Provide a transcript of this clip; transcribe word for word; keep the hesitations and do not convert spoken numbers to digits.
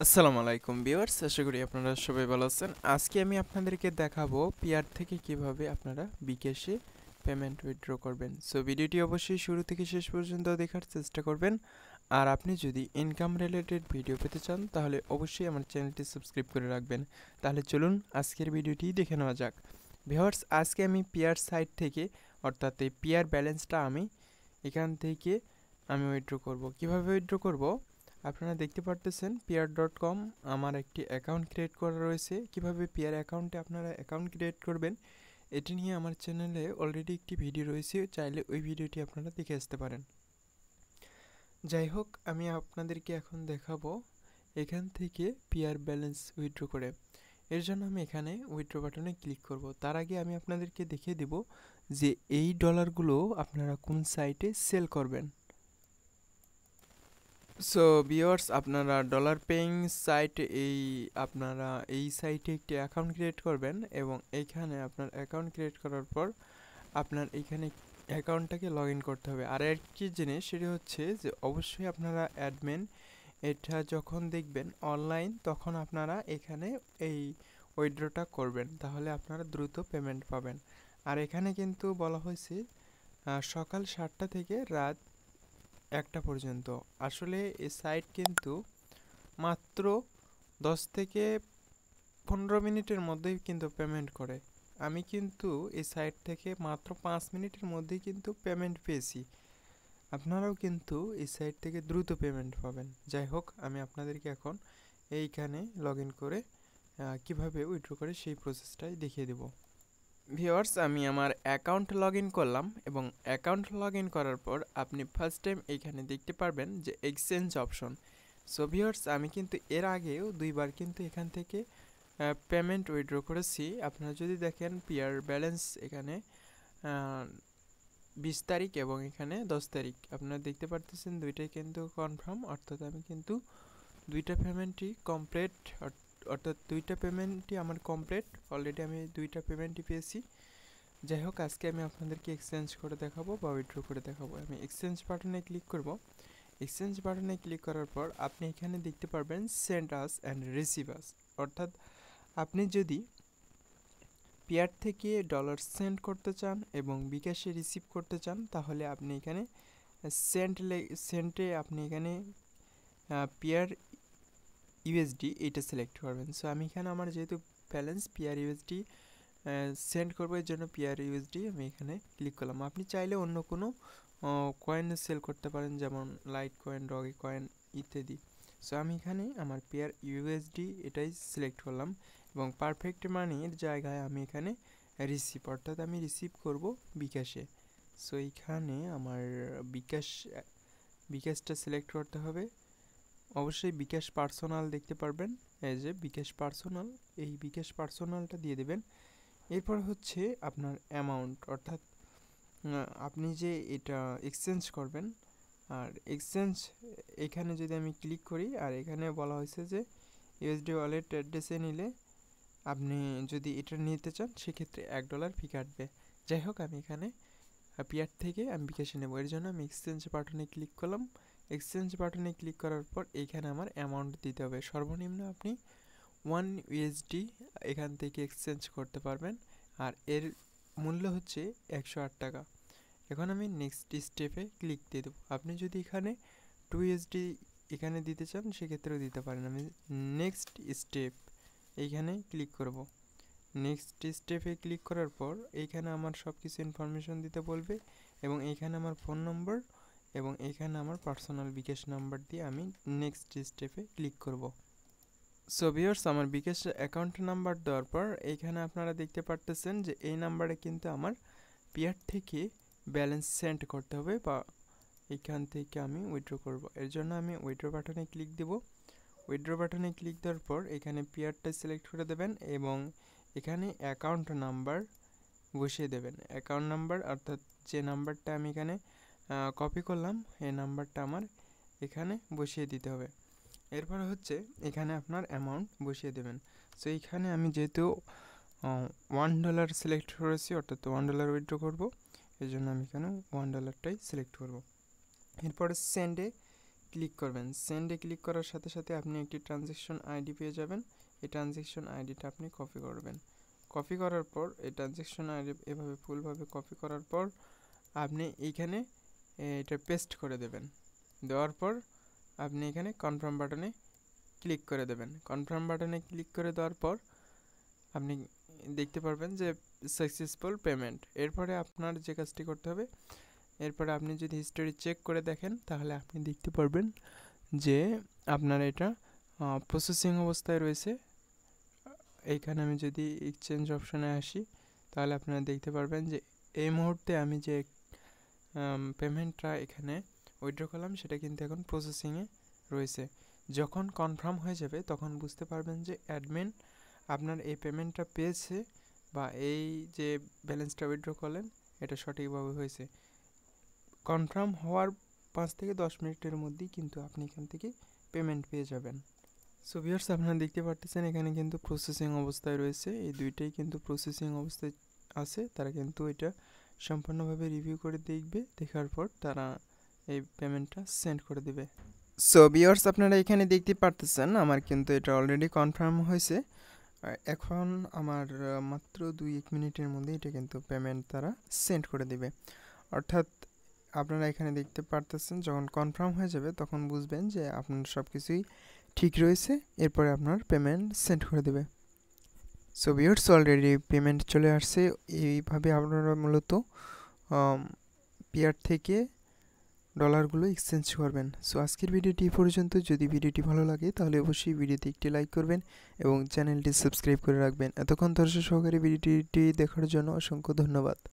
আসসালামু আলাইকুম ভিউয়ার্স, আশা করি আপনারা সবাই ভালো আছেন। আজকে আমি আপনাদেরকে দেখাবো পিয়ার থেকে কিভাবে আপনারা বিকাশে পেমেন্ট উইথড্র করবেন। সো ভিডিওটি অবশ্যই শুরু থেকে শেষ পর্যন্ত দেখার চেষ্টা করবেন। আর আপনি যদি ইনকাম রিলেটেড ভিডিও পেতে চান তাহলে অবশ্যই আমার চ্যানেলটি সাবস্ক্রাইব করে রাখবেন। তাহলে চলুন আজকের ভিডিওটি দেখে নেওয়া যাক। ভিউয়ার্স, আজকে আমি পিয়ার সাইট থেকে অর্থাৎ এই পিয়ার ব্যালেন্সটা আমি এখান থেকে আমি উইথড্র করব। কিভাবে উইথড্র করব? আপনারা দেখতে পারতেছেন পিয়ার ডট কম আমার একটি অ্যাকাউন্ট ক্রিয়েট করা রয়েছে। কিভাবে পিয়ার অ্যাকাউন্টে আপনারা অ্যাকাউন্ট ক্রিয়েট করবেন এটি নিয়ে আমার চ্যানেলে অলরেডি একটি ভিডিও রয়েছে, চাইলে ওই ভিডিওটি আপনারা দেখে আসতে পারেন। যাই হোক, আমি আপনাদেরকে এখন দেখাবো এখান থেকে পিয়ার ব্যালেন্স উইথড্র করে। এর জন্য আমি এখানে উইথড্র বাটনে ক্লিক করব। তার আগে আমি আপনাদেরকে দেখিয়ে দেব যে এই ডলারগুলো আপনারা কোন সাইটে সেল করবেন। সো ভিউয়ার্স, আপনারা ডলার পেইং সাইটে এই আপনারা এই সাইটে একটি অ্যাকাউন্ট ক্রিয়েট করবেন এবং এইখানে আপনার অ্যাকাউন্ট ক্রিয়েট করার পর আপনার এইখানে অ্যাকাউন্টটাকে লগ ইন করতে হবে। আর একটি জিনিস সেটি হচ্ছে যে অবশ্যই আপনারা অ্যাডমিন এটা যখন দেখবেন অনলাইন তখন আপনারা এখানে এই উইথড্রটা করবেন, তাহলে আপনারা দ্রুত পেমেন্ট পাবেন। আর এখানে কিন্তু বলা হয়েছে সকাল সাতটা থেকে রাত একটা পর্যন্ত। আসলে এই সাইট কিন্তু মাত্র দশ থেকে পনেরো মিনিটের মধ্যেই কিন্তু পেমেন্ট করে। আমি কিন্তু এই সাইট থেকে মাত্র পাঁচ মিনিটের মধ্যেই কিন্তু পেমেন্ট পেয়েছি। আপনারাও কিন্তু এই সাইট থেকে দ্রুত পেমেন্ট পাবেন। যাই হোক, আমি আপনাদেরকে এখন এইখানে লগ ইন করে কীভাবে উইথড্র করে সেই প্রসেসটাই দেখিয়ে দেব। ভিউয়ার্স, আমি আমার অ্যাকাউন্ট লগ ইন করলাম এবং অ্যাকাউন্ট লগ ইন করার পর আপনি ফার্স্ট টাইম এইখানে দেখতে পারবেন যে এক্সচেঞ্জ অপশন। সো ভিউয়ার্স, আমি কিন্তু এর আগেও দুইবার কিন্তু এখান থেকে পেমেন্ট উইথড্র করেছি। আপনারা যদি দেখেন পিয়ার ব্যালেন্স এখানে বিশ তারিখ এবং এখানে দশ তারিখ আপনারা দেখতে পারতেছেন, দুইটাই কিন্তু কনফার্ম, অর্থাৎ আমি কিন্তু দুইটা পেমেন্টই কমপ্লিট, অর্থাৎ দুইটা পেমেন্টই আমার কমপ্লিট। অলরেডি আমি দুইটা পেমেন্টই পেয়েছি। যাই হোক, আজকে আমি আপনাদেরকে এক্সচেঞ্জ করে দেখাবো বা উইথড্র করে দেখাবো। আমি এক্সচেঞ্জ বাটনে ক্লিক করব। এক্সচেঞ্জ বাটনে ক্লিক করার পর আপনি এখানে দেখতে পারবেন send us and receive us, অর্থাৎ আপনি যদি পিয়ার থেকে ডলার সেন্ড করতে চান এবং বিকাশে রিসিভ করতে চান তাহলে আপনি এখানে সেন্ট সেন্টে আপনি এখানে পিয়ার ইউএসডি এইটা সিলেক্ট করবেন। সো আমি এখানে আমার যেহেতু ব্যালেন্স পিয়ার ইউএসডি সেন্ড করবো, এর জন্য পিয়ার ইউএসডি আমি এখানে ক্লিক করলাম। আপনি চাইলে অন্য কোনো কয়েন সেল করতে পারেন, যেমন লাইট কয়েন, ডগি কয়েন ইত্যাদি। সো আমি এখানে আমার পিয়ার ইউএসডি এটাই সিলেক্ট করলাম এবং পারফেক্ট মানির জায়গায় আমি এখানে রিসিভ, অর্থাৎ আমি রিসিভ করব বিকাশে। সো এইখানে আমার বিকাশ বিকাশটা সিলেক্ট করতে হবে। অবশ্যই বিকাশ পার্সোনাল দেখতে পারবেন, এই যে বিকাশ পার্সোনাল, এই বিকাশ পার্সোনালটা দিয়ে দেবেন। এরপর হচ্ছে আপনার অ্যামাউন্ট, অর্থাৎ আপনি যে এটা এক্সচেঞ্জ করবেন। আর এক্সচেঞ্জ এখানে যদি আমি ক্লিক করি, আর এখানে বলা হয়েছে যে ইউএসডি ওয়ালেট অ্যাড্রেসে নিলে আপনি যদি এটা নিতে চান সেক্ষেত্রে এক ডলার ফি কাটবে। যাই হোক, আমি এখানে পিয়ার থেকে আমি বিকাশে নেব, এর জন্য আমি এক্সচেঞ্জ বাটনে ক্লিক করলাম। এক্সচেঞ্জ বাটনে ক্লিক করার পর এইখানে আমার অ্যামাউন্ট দিতে হবে। সর্বনিম্ন আপনি ওয়ান ইউএসডি এখান থেকে এক্সচেঞ্জ করতে পারবেন, আর এর মূল্য হচ্ছে একশো আট টাকা। এখন আমি নেক্সট স্টেপে ক্লিক দিয়ে দেবো। আপনি যদি এখানে টু ইউএসডি এখানে দিতে চান সেক্ষেত্রেও দিতে পারেন। আমি নেক্সট স্টেপ এইখানে ক্লিক করব। নেক্সট স্টেপে ক্লিক করার পর এইখানে আমার সব কিছু ইনফরমেশন দিতে বলবে এবং এইখানে আমার ফোন নম্বর এবং এইখানে আমার পার্সোনাল বিকাশ নাম্বার দিয়ে আমি নেক্সট স্টেপে ক্লিক করব। সো ভিউয়ার্স, আমার বিকাশ অ্যাকাউন্ট নাম্বার দেওয়ার পর এইখানে আপনারা দেখতে পারতেছেন যে এই নাম্বারে কিন্তু আমার পিয়ার থেকে ব্যালেন্স সেন্ড করতে হবে বা এখান থেকে আমি উইথড্র করব। এর জন্য আমি উইথড্র বাটনে ক্লিক দেব। উইথড্র বাটনে ক্লিক দেওয়ার পর এখানে পিয়ারটা সিলেক্ট করে দেবেন এবং এখানে অ্যাকাউন্ট নাম্বার বসিয়ে দেবেন। অ্যাকাউন্ট নাম্বার অর্থাৎ যে নাম্বারটা আমি এখানে কপি করলাম এই নাম্বারটা আমার এখানে বসিয়ে দিতে হবে। এরপর হচ্ছে এখানে আপনার অ্যামাউন্ট বসিয়ে দেবেন। সো এইখানে আমি যেহেতু ওয়ান ডলার সিলেক্ট করেছি, অর্থাৎ ওয়ান ডলার উইথড্র করবো, এই জন্য আমি এখানে ওয়ান ডলারটাই সিলেক্ট করব। এরপরে সেন্ডে ক্লিক করবেন। সেন্ডে ক্লিক করার সাথে সাথে আপনি একটি ট্রানজ্যাকশন আইডি পেয়ে যাবেন। এই ট্রানজ্যাকশন আইডিটা আপনি কপি করবেন। কপি করার পর এই ট্রানজ্যাকশন আইডি এভাবে ফুলভাবে কপি করার পর আপনি এইখানে এটা পেস্ট করে দেবেন। দেওয়ার পর আপনি এখানে কনফার্ম বাটনে ক্লিক করে দেবেন। কনফার্ম বাটনে ক্লিক করে দেওয়ার পর আপনি দেখতে পারবেন যে সাকসেসফুল পেমেন্ট। এরপরে আপনার যে কাজটি করতে হবে, এরপরে আপনি যদি হিস্টোরি চেক করে দেখেন তাহলে আপনি দেখতে পারবেন যে আপনার এটা প্রসেসিং অবস্থায় রয়েছে। এইখানে আমি যদি এক্সচেঞ্জ অপশানে আসি তাহলে আপনারা দেখতে পারবেন যে এই মুহূর্তে আমি যে পেমেন্টটা এখানে উইথড্র করলাম সেটা কিন্তু এখন প্রসেসিংয়ে রয়েছে। যখন কনফার্ম হয়ে যাবে তখন বুঝতে পারবেন যে অ্যাডমিন আপনার এই পেমেন্টটা পেয়েছে বা এই যে ব্যালেন্সটা উইথড্র করলেন এটা সঠিকভাবে হয়েছে। কনফার্ম হওয়ার পাঁচ থেকে দশ মিনিটের মধ্যেই কিন্তু আপনি এখান থেকে পেমেন্ট পেয়ে যাবেন। সো ভিউয়ার্স, আপনারা দেখতে পারতেছেন এখানে কিন্তু প্রসেসিং অবস্থায় রয়েছে। এই দুইটাই কিন্তু প্রসেসিং অবস্থায় আছে। তারা কিন্তু এটা সম্পূর্ণভাবে রিভিউ করে দেখবে, দেখার পর তারা এই পেমেন্টটা সেন্ড করে দেবে। সো ভিউয়ার্স, আপনারা এখানে দেখতে পারতেছেন আমার কিন্তু এটা অলরেডি কনফার্ম হয়েছে। এখন আমার মাত্র দুই এক মিনিটের মধ্যে এটা কিন্তু পেমেন্ট তারা সেন্ড করে দেবে। অর্থাৎ আপনারা এখানে দেখতে পারতেছেন যখন কনফার্ম হয়ে যাবে তখন বুঝবেন যে আপনার সব কিছুই ঠিক রয়েছে। এরপরে আপনার পেমেন্ট সেন্ড করে দেবে। সো ভিউয়ার্স, অলরেডি পেমেন্ট চলে আসছে। এইভাবে আপনারা মূলত পেয়ার থেকে ডলারগুলো এক্সচেঞ্জ করবেন। সো আজকের ভিডিওটি পর্যন্ত। যদি ভিডিওটি ভালো লাগে তাহলে অবশ্যই ভিডিওতে একটি লাইক করবেন এবং চ্যানেলটি সাবস্ক্রাইব করে রাখবেন। এতক্ষণ দর্শক সহকারে ভিডিওটি দেখার জন্য অসংখ্য ধন্যবাদ।